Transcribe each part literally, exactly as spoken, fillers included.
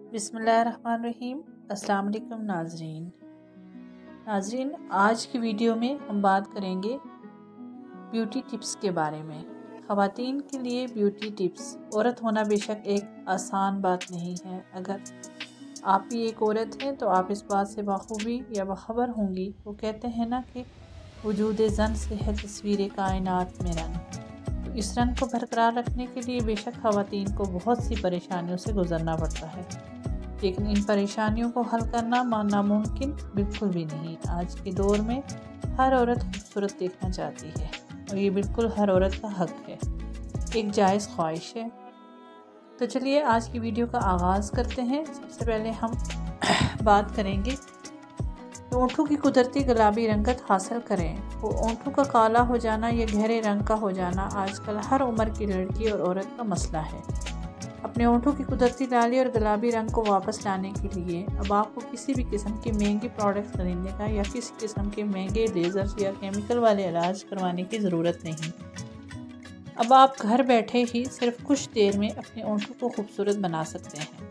बिस्मिल्लाहिर्रहमानिर्रहीम। अस्सलाम वालेकुम नाजरीन नाजरीन आज की वीडियो में हम बात करेंगे ब्यूटी टिप्स के बारे में। ख़वातीन के लिए ब्यूटी टिप्स। औरत होना बेशक एक आसान बात नहीं है। अगर आप भी एक औरत हैं तो आप इस बात से बाखूबी या बाखबर होंगी। वो कहते हैं ना कि वजूद ज़न से है तस्वीर कायनात में रंग। तो इस रंग को बरकरार रखने के लिए बेशक ख़वातीन को बहुत सी परेशानियों से गुजरना पड़ता है, लेकिन इन परेशानियों को हल करना नामुमकिन बिल्कुल भी नहीं। आज के दौर में हर औरत खूबसूरत देखना चाहती है और ये बिल्कुल हर औरत का हक है, एक जायज़ ख्वाहिश है। तो चलिए आज की वीडियो का आगाज़ करते हैं। सबसे पहले हम बात करेंगे तो ओंठों की कुदरती गुलाबी रंगत हासिल करें। वो ओंठों का काला हो जाना या गहरे रंग का हो जाना आजकल हर उम्र की लड़की और औरत का मसला है। अपने ओंठों की कुदरती लाली और गुलाबी रंग को वापस लाने के लिए अब आपको किसी भी किस्म के महंगे प्रोडक्ट्स खरीदने का या किसी किस्म के महंगे लेज़र्स या केमिकल वाले इलाज करवाने की ज़रूरत नहीं। अब आप घर बैठे ही सिर्फ कुछ देर में अपने ओंठों को खूबसूरत बना सकते हैं।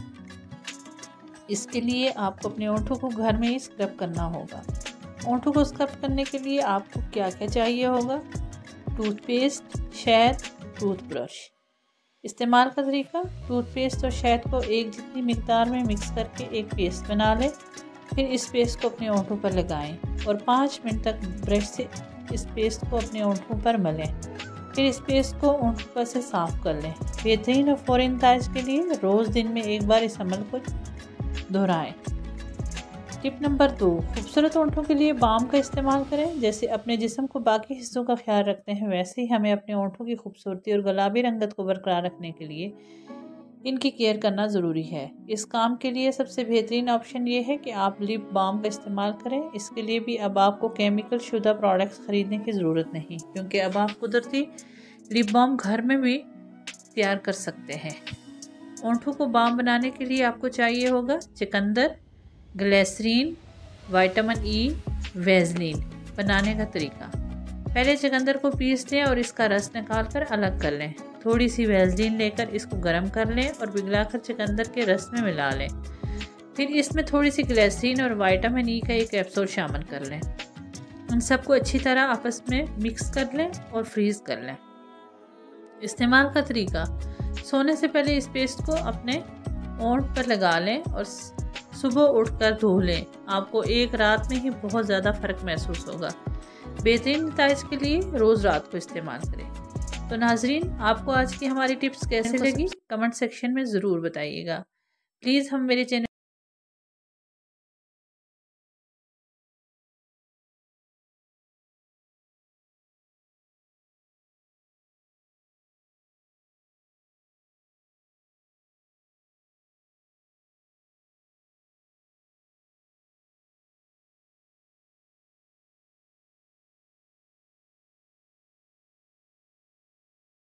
इसके लिए आपको अपने ओंठों को घर में ही स्क्रब करना होगा। ओंठों को स्क्रब करने के लिए आपको क्या क्या चाहिए होगा? टूथपेस्ट, शहद, टूथब्रश। इस्तेमाल का तरीका: टूथपेस्ट और शहद को एक जितनी मिकदार में मिक्स करके एक पेस्ट बना लें। फिर इस पेस्ट को अपने ओंठों पर लगाएं और पाँच मिनट तक ब्रश से इस पेस्ट को अपने ओंठों पर मलें। फिर इस पेस्ट को ओंठों पर से साफ़ कर लें। बेहतरीन और फौरन ताज के लिए रोज़ दिन में एक बार इस अमल को दोहराएं। टिप नंबर दो, खूबसूरत ओंठों के लिए बाम का इस्तेमाल करें। जैसे अपने जिस्म को बाकी हिस्सों का ख्याल रखते हैं, वैसे ही हमें अपने ओंठों की खूबसूरती और गुलाबी रंगत को बरकरार रखने के लिए इनकी केयर करना ज़रूरी है। इस काम के लिए सबसे बेहतरीन ऑप्शन ये है कि आप लिप बाम का इस्तेमाल करें। इसके लिए भी अब आपको केमिकल शुदा प्रोडक्ट्स ख़रीदने की ज़रूरत नहीं, क्योंकि अब आप कुदरती लिप बाम घर में भी तैयार कर सकते हैं। ओंठों को बाम बनाने के लिए आपको चाहिए होगा चुकंदर, ग्लिसरीन, विटामिन ई, वैसलीन। बनाने का तरीका: पहले चुकंदर को पीस लें और इसका रस निकाल कर अलग कर लें। थोड़ी सी वैसलीन लेकर इसको गर्म कर लें और पिघलाकर चुकंदर के रस में मिला लें। फिर इसमें थोड़ी सी ग्लिसरीन और विटामिन ई का एक कैप्सूल शामिल कर लें। इन सबको अच्छी तरह आपस में मिक्स कर लें और फ्रीज़ कर लें। इस्तेमाल का तरीका: सोने से पहले इस पेस्ट को अपने ओंठ पर लगा लें और सुबह उठकर धो लें। आपको एक रात में ही बहुत ज़्यादा फ़र्क महसूस होगा। बेहतरीन नताइज के लिए रोज़ रात को इस्तेमाल करें। तो नाजरीन, आपको आज की हमारी टिप्स कैसे लगी कमेंट सेक्शन में ज़रूर बताइएगा। प्लीज़ हम मेरे चैनल